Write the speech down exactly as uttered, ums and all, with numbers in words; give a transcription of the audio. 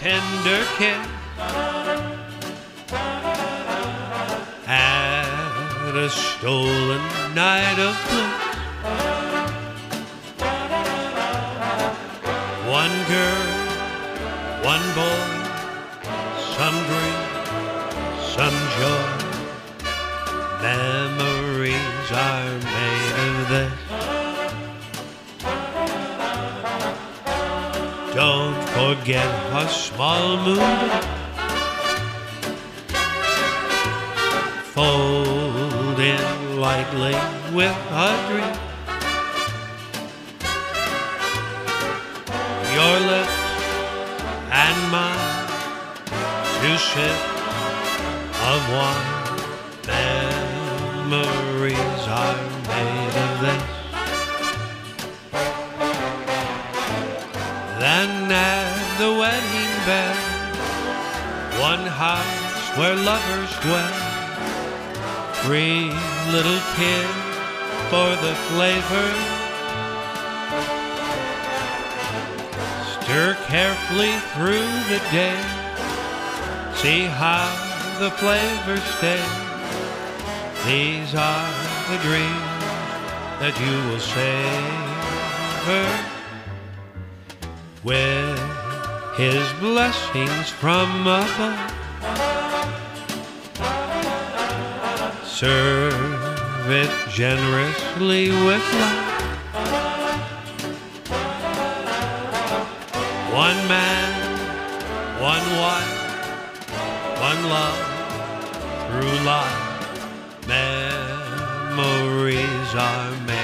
tender kiss at a stolen night of bliss. One girl, one boy, some dream, some joy. Memories are made of this. Don't forget a small moon, fold in lightly with a dream. Your lips and mine, two sips of wine. Memories are made of this. Then at the wedding bed, one house where lovers dwell, three little kids for the flavor. Stir carefully through the day, see how the flavor stays. These are the dreams that you will savor, with his blessings from above. Serve it generously with love. One man, one wife, one love through life. Memories are made.